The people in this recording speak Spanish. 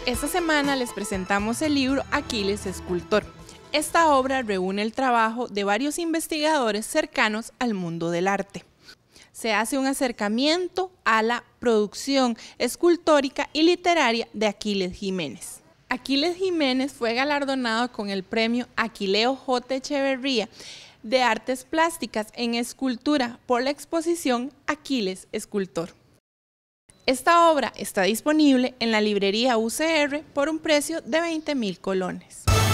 Esta semana les presentamos el libro Aquiles Escultor. Esta obra reúne el trabajo de varios investigadores cercanos al mundo del arte. Se hace un acercamiento a la producción escultórica y literaria de Aquiles Jiménez. Aquiles Jiménez fue galardonado con el premio Aquileo J. Echeverría de Artes Plásticas en Escultura por la exposición Aquiles Escultor. Esta obra está disponible en la librería UCR por un precio de 20.000 colones.